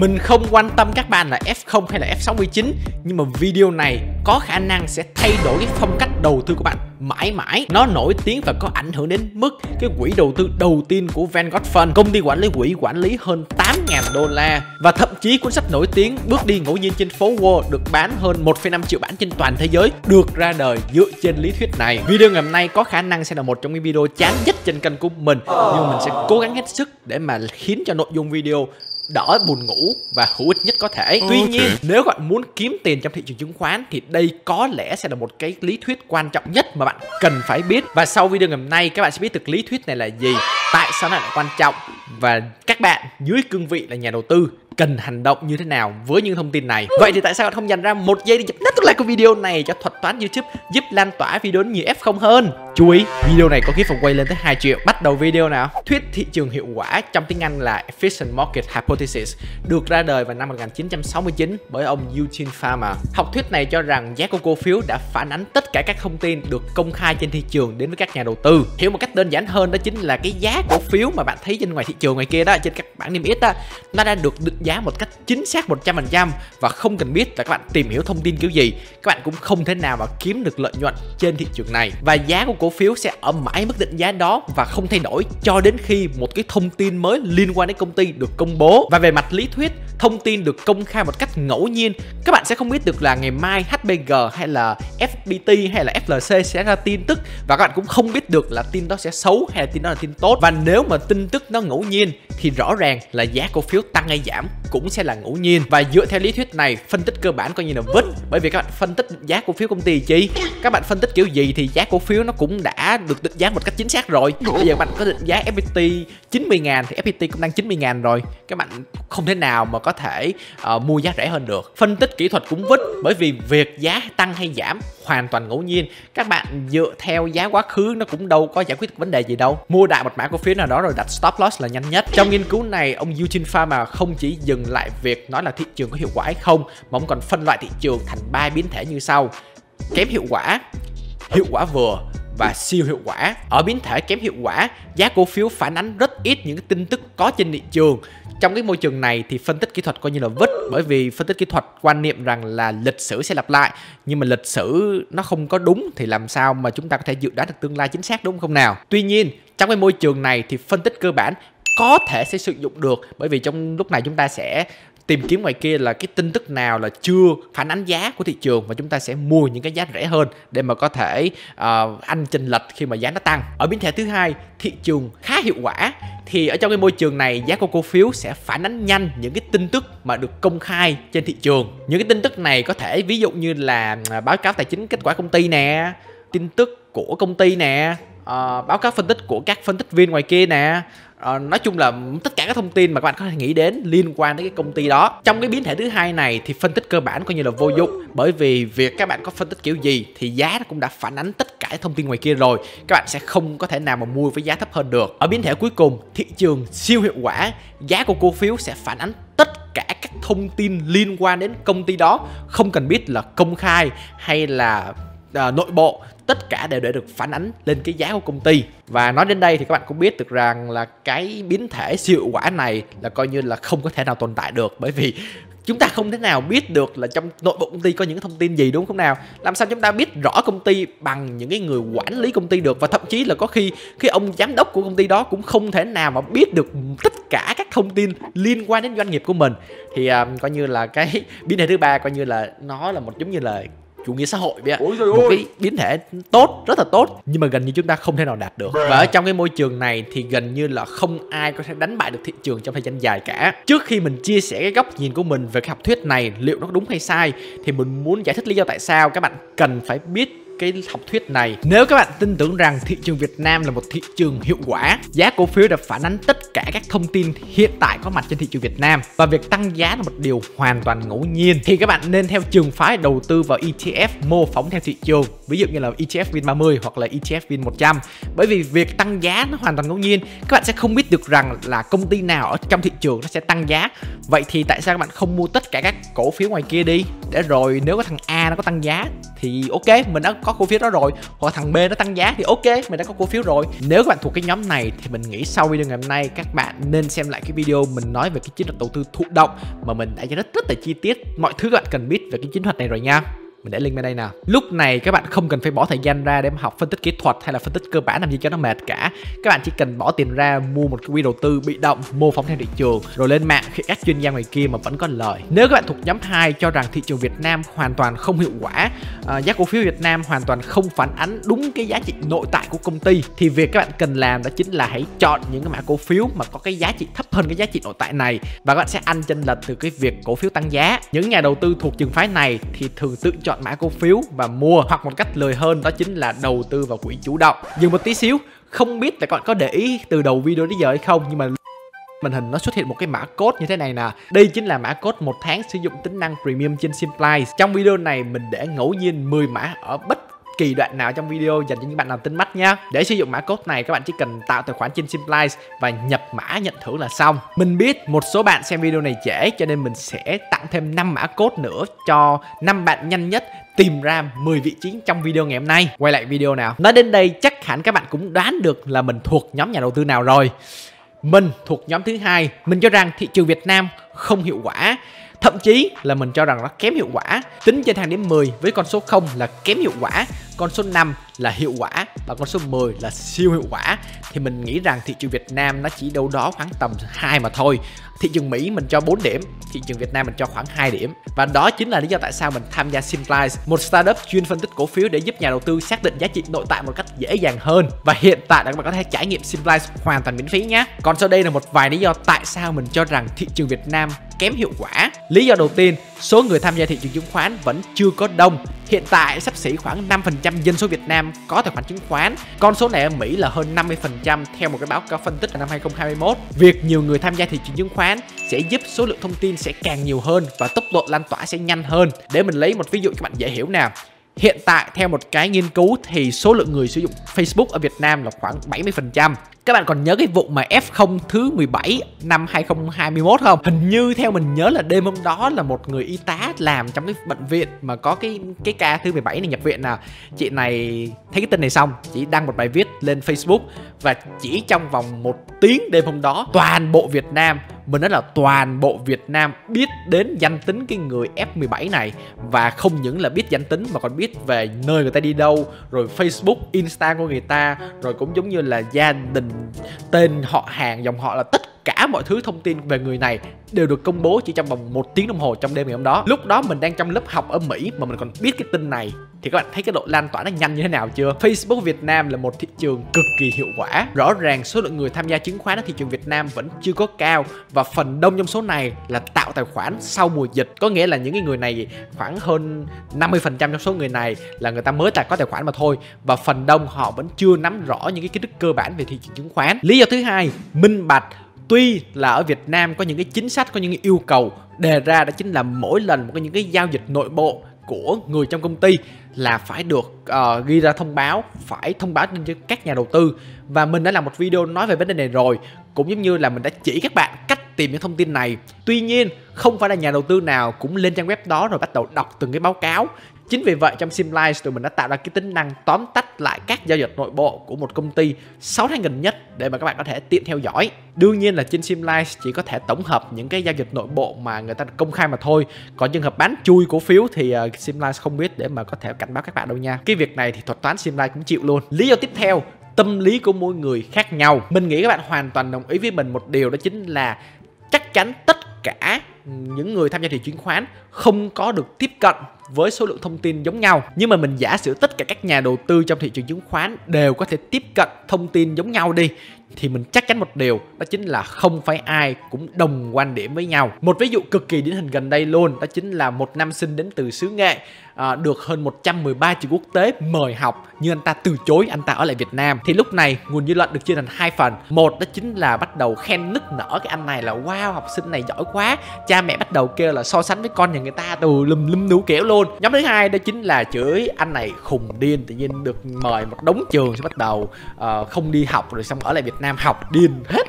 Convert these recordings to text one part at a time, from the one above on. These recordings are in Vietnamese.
Mình không quan tâm các bạn là F0 hay là F69, nhưng mà video này có khả năng sẽ thay đổi cái phong cách đầu tư của bạn mãi mãi. Nó nổi tiếng và có ảnh hưởng đến mức cái quỹ đầu tư đầu tiên của Vanguard Fund, công ty quản lý quỹ quản lý hơn 8.000 đô la. Và thậm chí cuốn sách nổi tiếng Bước đi ngẫu nhiên trên phố Wall được bán hơn 1,5 triệu bản trên toàn thế giới được ra đời dựa trên lý thuyết này. Video ngày hôm nay có khả năng sẽ là một trong những video chán nhất trên kênh của mình, nhưng mình sẽ cố gắng hết sức để mà khiến cho nội dung video đỡ buồn ngủ và hữu ích nhất có thể. Tuy nhiên, nếu bạn muốn kiếm tiền trong thị trường chứng khoán thì đây có lẽ sẽ là một cái lý thuyết quan trọng nhất mà bạn cần phải biết. Và sau video ngày hôm nay các bạn sẽ biết được lý thuyết này là gì, tại sao nó lại quan trọng, và các bạn dưới cương vị là nhà đầu tư cần hành động như thế nào với những thông tin này. Vậy thì tại sao bạn không dành ra 1 giây để chụp nút like của video này cho thuật toán YouTube giúp lan tỏa video đến nhiều F0 hơn? Chú ý, video này có clip quay lên tới 2 triệu. Bắt đầu video nào. Thuyết thị trường hiệu quả, trong tiếng Anh là Efficient Market Hypothesis, được ra đời vào năm 1969 bởi ông Eugene Fama. Học thuyết này cho rằng giá của cổ phiếu đã phản ánh tất cả các thông tin được công khai trên thị trường đến với các nhà đầu tư. Hiểu một cách đơn giản hơn, đó chính là cái giá cổ phiếu mà bạn thấy trên ngoài thị trường ngoài kia đó, trên các bảng niêm yết đó, nó đã được định giá một cách chính xác 100%, và không cần biết là các bạn tìm hiểu thông tin kiểu gì, các bạn cũng không thể nào mà kiếm được lợi nhuận trên thị trường này. Và giá của cổ phiếu sẽ ở mãi mức định giá đó và không thay đổi cho đến khi một cái thông tin mới liên quan đến công ty được công bố. Và về mặt lý thuyết, thông tin được công khai một cách ngẫu nhiên, các bạn sẽ không biết được là ngày mai HBG hay là FPT hay là FLC sẽ ra tin tức, và các bạn cũng không biết được là tin đó sẽ xấu hay là tin đó là tin tốt. Và nếu mà tin tức nó ngẫu nhiên thì rõ ràng là giá cổ phiếu tăng hay giảm cũng sẽ là ngẫu nhiên. Và dựa theo lý thuyết này, phân tích cơ bản coi như là vứt, bởi vì các bạn phân tích giá cổ phiếu công ty chi, các bạn phân tích kiểu gì thì giá cổ phiếu nó cũng đã được định giá một cách chính xác rồi. Bây giờ bạn có định giá FPT 90.000 thì FPT cũng đang 90.000 rồi, các bạn không thể nào mà có thể mua giá rẻ hơn được. Phân tích kỹ thuật cũng vứt, bởi vì việc giá tăng hay giảm hoàn toàn ngẫu nhiên, các bạn dựa theo giá quá khứ nó cũng đâu có giải quyết được vấn đề gì đâu. Mua đại một mã cổ phiếu nào đó rồi đặt stop loss là nhanh nhất. Trong nghiên cứu này, ông Eugene Fama không chỉ dừng lại việc nói là thị trường có hiệu quả hay không, mà ông còn phân loại thị trường thành 3 biến thể như sau: kém hiệu quả, hiệu quả vừa và siêu hiệu quả. Ở biến thể kém hiệu quả, giá cổ phiếu phản ánh rất ít những cái tin tức có trên thị trường. Trong cái môi trường này thì phân tích kỹ thuật coi như là vứt, bởi vì phân tích kỹ thuật quan niệm rằng là lịch sử sẽ lặp lại, nhưng mà lịch sử nó không có đúng thì làm sao mà chúng ta có thể dự đoán được tương lai chính xác, đúng không nào? Tuy nhiên, trong cái môi trường này thì phân tích cơ bản có thể sẽ sử dụng được, bởi vì trong lúc này chúng ta sẽ tìm kiếm ngoài kia là cái tin tức nào là chưa phản ánh giá của thị trường, và chúng ta sẽ mua những cái giá rẻ hơn để mà có thể ăn chênh lệch khi mà giá nó tăng. Ở biến thể thứ hai, thị trường khá hiệu quả, thì ở trong cái môi trường này giá của cổ phiếu sẽ phản ánh nhanh những cái tin tức mà được công khai trên thị trường. Những cái tin tức này có thể ví dụ như là báo cáo tài chính kết quả công ty nè, tin tức của công ty nè, báo cáo phân tích của các phân tích viên ngoài kia nè. Nói chung là tất cả các thông tin mà các bạn có thể nghĩ đến liên quan đến cái công ty đó. Trong cái biến thể thứ hai này thì phân tích cơ bản coi như là vô dụng, bởi vì việc các bạn có phân tích kiểu gì thì giá nó cũng đã phản ánh tất cả thông tin ngoài kia rồi, các bạn sẽ không có thể nào mà mua với giá thấp hơn được. Ở biến thể cuối cùng, thị trường siêu hiệu quả, giá của cổ phiếu sẽ phản ánh tất cả các thông tin liên quan đến công ty đó, không cần biết là công khai hay là nội bộ, tất cả đều để được phản ánh lên cái giá của công ty. Và nói đến đây thì các bạn cũng biết được rằng là cái biến thể siêu hiệu quả này là coi như là không có thể nào tồn tại được, bởi vì chúng ta không thể nào biết được là trong nội bộ công ty có những thông tin gì, đúng không nào? Làm sao chúng ta biết rõ công ty bằng những cái người quản lý công ty được? Và thậm chí là có khi cái ông giám đốc của công ty đó cũng không thể nào mà biết được tất cả các thông tin liên quan đến doanh nghiệp của mình. Thì coi như là cái biến thể thứ ba coi như là nó là một giống như là chủ nghĩa xã hội vậy. Một cái biến thể tốt, rất là tốt, nhưng mà gần như chúng ta không thể nào đạt được. Và ở trong cái môi trường này thì gần như là không ai có thể đánh bại được thị trường trong thời gian dài cả. Trước khi mình chia sẻ cái góc nhìn của mình về cái học thuyết này liệu nó đúng hay sai, thì mình muốn giải thích lý do tại sao các bạn cần phải biết cái học thuyết này. Nếu các bạn tin tưởng rằng thị trường Việt Nam là một thị trường hiệu quả, giá cổ phiếu đã phản ánh tất cả các thông tin hiện tại có mặt trên thị trường Việt Nam, và việc tăng giá là một điều hoàn toàn ngẫu nhiên, thì các bạn nên theo trường phái đầu tư vào ETF mô phỏng theo thị trường, ví dụ như là ETF VN30 hoặc là ETF VN100. Bởi vì việc tăng giá nó hoàn toàn ngẫu nhiên, các bạn sẽ không biết được rằng là công ty nào ở trong thị trường nó sẽ tăng giá. Vậy thì tại sao các bạn không mua tất cả các cổ phiếu ngoài kia đi, để rồi nếu có thằng A nó có tăng giá thì ok, mình đã có cổ phiếu đó rồi. Hoặc thằng B nó tăng giá thì ok, mình đã có cổ phiếu rồi. Nếu các bạn thuộc cái nhóm này thì mình nghĩ sau video ngày hôm nay các bạn nên xem lại cái video mình nói về cái chiến thuật đầu tư thụ động mà mình đã giải thích rất là chi tiết mọi thứ các bạn cần biết về cái chiến thuật này rồi nha. Mình để link bên đây nào. Lúc này các bạn không cần phải bỏ thời gian ra để mà học phân tích kỹ thuật hay là phân tích cơ bản làm gì cho nó mệt cả. Các bạn chỉ cần bỏ tiền ra mua một cái quỹ đầu tư bị động, mô phỏng theo thị trường, rồi lên mạng khi các chuyên gia ngoài kia mà vẫn có lời. Nếu các bạn thuộc nhóm 2 cho rằng thị trường Việt Nam hoàn toàn không hiệu quả, giá cổ phiếu Việt Nam hoàn toàn không phản ánh đúng cái giá trị nội tại của công ty, thì việc các bạn cần làm đó chính là hãy chọn những cái mã cổ phiếu mà có cái giá trị thấp hơn cái giá trị nội tại này, và các bạn sẽ ăn chênh lệch từ cái việc cổ phiếu tăng giá. Những nhà đầu tư thuộc trường phái này thì thường tự chọn mã cổ phiếu và mua, hoặc một cách lười hơn đó chính là đầu tư vào quỹ chủ động. Dừng một tí xíu, không biết là các bạn có để ý từ đầu video đến giờ hay không, nhưng mà màn hình nó xuất hiện một cái mã code như thế này nè. Đây chính là mã code 1 tháng sử dụng tính năng premium trên Simplice. Trong video này mình để ngẫu nhiên 10 mã ở bất kỳ đoạn nào trong video dành cho những bạn làm tinh mắt nha. Để sử dụng mã code này các bạn chỉ cần tạo tài khoản trên Simplice và nhập mã nhận thưởng là xong. Mình biết một số bạn xem video này trễ cho nên mình sẽ tặng thêm 5 mã code nữa cho 5 bạn nhanh nhất tìm ra 10 vị trí trong video ngày hôm nay. Quay lại video nào. Nói đến đây chắc hẳn các bạn cũng đoán được là mình thuộc nhóm nhà đầu tư nào rồi. Mình thuộc nhóm thứ hai. Mình cho rằng thị trường Việt Nam không hiệu quả, thậm chí là mình cho rằng nó kém hiệu quả. Tính trên thang điểm 10 với con số 0 là kém hiệu quả, con số 5 là hiệu quả và con số 10 là siêu hiệu quả, thì mình nghĩ rằng thị trường Việt Nam nó chỉ đâu đó khoảng tầm 2 mà thôi. Thị trường Mỹ mình cho 4 điểm, thị trường Việt Nam mình cho khoảng 2 điểm. Và đó chính là lý do tại sao mình tham gia Simplice, một startup chuyên phân tích cổ phiếu để giúp nhà đầu tư xác định giá trị nội tại một cách dễ dàng hơn. Và hiện tại các bạn có thể trải nghiệm Simplice hoàn toàn miễn phí nhé. Còn sau đây là một vài lý do tại sao mình cho rằng thị trường Việt Nam kém hiệu quả. Lý do đầu tiên, số người tham gia thị trường chứng khoán vẫn chưa có đông. Hiện tại xấp xỉ khoảng 5% dân số Việt Nam có tài khoản chứng khoán. Con số này ở Mỹ là hơn 50% theo một cái báo cáo phân tích vào năm 2021. Việc nhiều người tham gia thị trường chứng khoán sẽ giúp số lượng thông tin sẽ càng nhiều hơn và tốc độ lan tỏa sẽ nhanh hơn. Để mình lấy một ví dụ cho các bạn dễ hiểu nào. Hiện tại theo một cái nghiên cứu thì số lượng người sử dụng Facebook ở Việt Nam là khoảng 70%. Các bạn còn nhớ cái vụ mà F0 thứ 17 năm 2021 không? Hình như theo mình nhớ là đêm hôm đó là một người y tá làm trong cái bệnh viện mà có cái ca thứ 17 này nhập viện nào. Chị này thấy cái tin này xong, chị đăng một bài viết lên Facebook và chỉ trong vòng 1 tiếng đêm hôm đó, toàn bộ Việt Nam, mình nói là toàn bộ Việt Nam biết đến danh tính cái người F17 này. Và không những là biết danh tính mà còn biết về nơi người ta đi đâu, rồi Facebook, Insta của người ta, rồi cũng giống như là gia đình, tên, họ hàng, dòng họ, là tất cả mọi thứ thông tin về người này đều được công bố chỉ trong vòng 1 tiếng đồng hồ trong đêm ngày hôm đó. Lúc đó mình đang trong lớp học ở Mỹ mà mình còn biết cái tin này, thì các bạn thấy cái độ lan tỏa nó nhanh như thế nào chưa? Facebook Việt Nam là một thị trường cực kỳ hiệu quả. Rõ ràng số lượng người tham gia chứng khoán ở thị trường Việt Nam vẫn chưa có cao, và phần đông trong số này là tạo tài khoản sau mùa dịch. Có nghĩa là những cái người này, khoảng hơn 50% trong số người này là người ta mới có tài khoản mà thôi, và phần đông họ vẫn chưa nắm rõ những cái kiến thức cơ bản về thị trường chứng khoán. Lý do thứ hai, minh bạch. Tuy là ở Việt Nam có những cái chính sách, có những cái yêu cầu đề ra, đó chính là mỗi lần một những cái giao dịch nội bộ của người trong công ty là phải được ghi ra thông báo, phải thông báo cho các nhà đầu tư. Và mình đã làm một video nói về vấn đề này rồi, cũng giống như là mình đã chỉ các bạn cách tìm những thông tin này. Tuy nhiên không phải là nhà đầu tư nào cũng lên trang web đó rồi bắt đầu đọc từng cái báo cáo. Chính vì vậy trong Simplice tụi mình đã tạo ra cái tính năng tóm tắt lại các giao dịch nội bộ của một công ty 6 tháng gần nhất để mà các bạn có thể tiện theo dõi. Đương nhiên là trên Simplice chỉ có thể tổng hợp những cái giao dịch nội bộ mà người ta công khai mà thôi. Còn trường hợp bán chui cổ phiếu thì Simplice không biết để mà có thể cảnh báo các bạn đâu nha. Cái việc này thì thuật toán Simplice cũng chịu luôn. Lý do tiếp theo, tâm lý của mỗi người khác nhau. Mình nghĩ các bạn hoàn toàn đồng ý với mình một điều, đó chính là chắc chắn tất cả những người tham gia thị trường chứng khoán không có được tiếp cận với số lượng thông tin giống nhau. Nhưng mà mình giả sử tất cả các nhà đầu tư trong thị trường chứng khoán đều có thể tiếp cận thông tin giống nhau đi, thì mình chắc chắn một điều, đó chính là không phải ai cũng đồng quan điểm với nhau. Một ví dụ cực kỳ điển hình gần đây luôn, đó chính là một nam sinh đến từ xứ Nghệ, được hơn 113 trường quốc tế mời học, nhưng anh ta từ chối, anh ta ở lại Việt Nam. Thì lúc này nguồn dư luận được chia thành 2 phần. Một đó chính là bắt đầu khen nức nở cái anh này là wow, học sinh này giỏi quá. Cha mẹ bắt đầu kêu là so sánh với con nhà người ta từ lum đủ kiểu luôn. Nhóm thứ hai đó chính là chửi anh này khùng điên, tự nhiên được mời một đống trường sẽ bắt đầu không đi học, rồi xong ở lại Việt Nam học điên hết rồi.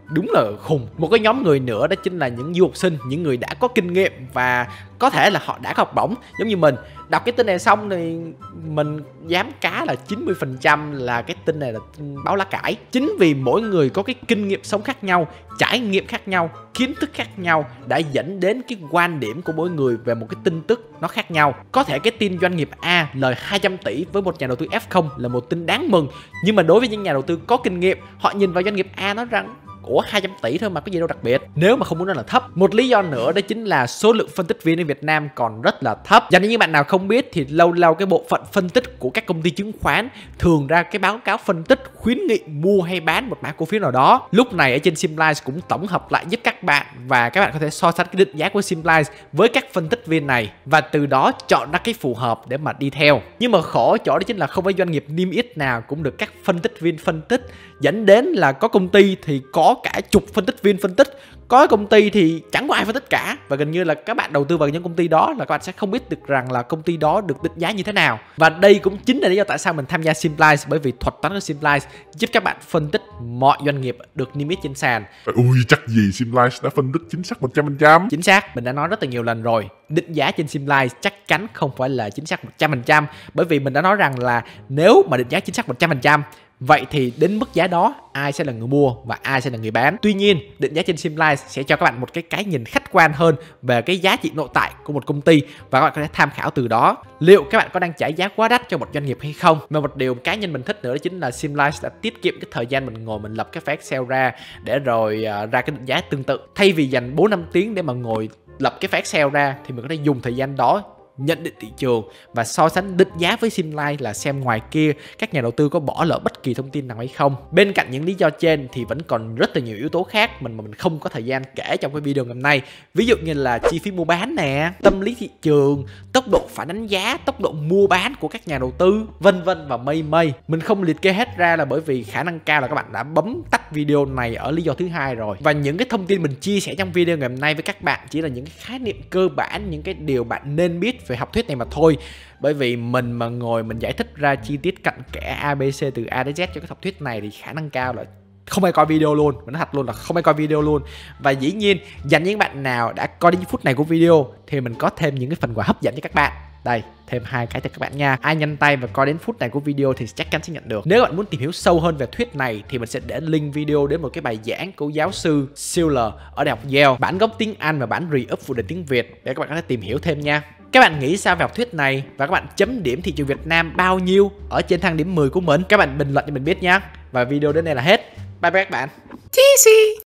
đúng là khùng. Một cái nhóm người nữa đó chính là những du học sinh, những người đã có kinh nghiệm và có thể là họ đã có học bổng giống như mình. Đọc cái tin này xong thì mình dám cá là 90% là cái tin này là tin báo lá cải. Chính vì mỗi người có cái kinh nghiệm sống khác nhau, trải nghiệm khác nhau, kiến thức khác nhau đã dẫn đến cái quan điểm của mỗi người về một cái tin tức nó khác nhau. Có thể cái tin doanh nghiệp A lời 200 tỷ với một nhà đầu tư F0 là một tin đáng mừng, nhưng mà đối với những nhà đầu tư có kinh nghiệm, họ nhìn vào doanh nghiệp A nói rằng của 200 tỷ thôi mà có gì đâu đặc biệt, nếu mà không muốn nói là thấp. Một lý do nữa đó chính là số lượng phân tích viên ở Việt Nam còn rất là thấp. Dành cho những bạn nào không biết thì lâu lâu cái bộ phận phân tích của các công ty chứng khoán thường ra cái báo cáo phân tích khuyến nghị mua hay bán một mã cổ phiếu nào đó. Lúc này ở trên Simplice cũng tổng hợp lại giúp các bạn và các bạn có thể so sánh cái định giá của Simplice với các phân tích viên này và từ đó chọn ra cái phù hợp để mà đi theo. Nhưng mà khổ chỗ đó chính là không phải doanh nghiệp niêm yết nào cũng được các phân tích viên phân tích, dẫn đến là có công ty thì có cả chục phân tích viên phân tích, có công ty thì chẳng có ai phân tích cả, và gần như là các bạn đầu tư vào những công ty đó là các bạn sẽ không biết được rằng là công ty đó được định giá như thế nào. Và đây cũng chính là lý do tại sao mình tham gia Simplice, bởi vì thuật toán của Simplice giúp các bạn phân tích mọi doanh nghiệp được niêm yết trên sàn. Ui, chắc gì Simplice đã phân tích chính xác 100%. Chính xác, mình đã nói rất là nhiều lần rồi. Định giá trên Simplice chắc chắn không phải là chính xác 100%, bởi vì mình đã nói rằng là nếu mà định giá chính xác 100%, vậy thì đến mức giá đó ai sẽ là người mua và ai sẽ là người bán. Tuy nhiên, định giá trên Simplice sẽ cho các bạn một cái nhìn khách quan hơn về cái giá trị nội tại của một công ty và các bạn có thể tham khảo từ đó liệu các bạn có đang trả giá quá đắt cho một doanh nghiệp hay không. Và một điều cá nhân mình thích nữa đó chính là Simplice đã tiết kiệm cái thời gian mình ngồi mình lập cái file Excel ra để rồi ra cái định giá tương tự. Thay vì dành 4-5 tiếng để mà ngồi lập cái file Excel ra thì mình có thể dùng thời gian đó nhận định thị trường và so sánh định giá với Simplice là xem ngoài kia các nhà đầu tư có bỏ lỡ bất kỳ thông tin nào hay không. Bên cạnh những lý do trên thì vẫn còn rất là nhiều yếu tố khác mà mình không có thời gian kể trong cái video ngày hôm nay. Ví dụ như là chi phí mua bán nè, tâm lý thị trường, tốc độ phản đánh giá, tốc độ mua bán của các nhà đầu tư, vân vân và mây mây. Mình không liệt kê hết ra là bởi vì khả năng cao là các bạn đã bấm tắt video này ở lý do thứ hai rồi. Và những cái thông tin mình chia sẻ trong video ngày hôm nay với các bạn chỉ là những cái khái niệm cơ bản, những cái điều bạn nên biết về học thuyết này mà thôi. Bởi vì mình mà ngồi mình giải thích ra chi tiết cặn kẽ ABC từ A đến Z cho cái học thuyết này thì khả năng cao là không ai coi video luôn. Mình nói thật luôn là không ai coi video luôn. Và dĩ nhiên dành những bạn nào đã coi đến phút này của video thì mình có thêm những cái phần quà hấp dẫn cho các bạn. Đây, thêm 2 cái cho các bạn nha. Ai nhanh tay và coi đến phút này của video thì chắc chắn sẽ nhận được. Nếu bạn muốn tìm hiểu sâu hơn về thuyết này thì mình sẽ để link video đến một cái bài giảng của giáo sư Siller ở Đại học Yale, bản gốc tiếng Anh và bản re-up phụ đề tiếng Việt để các bạn có thể tìm hiểu thêm nha. Các bạn nghĩ sao về học thuyết này và các bạn chấm điểm thị trường Việt Nam bao nhiêu ở trên thang điểm 10 của mình? Các bạn bình luận cho mình biết nhé. Và video đến đây là hết. Bye bye các bạn.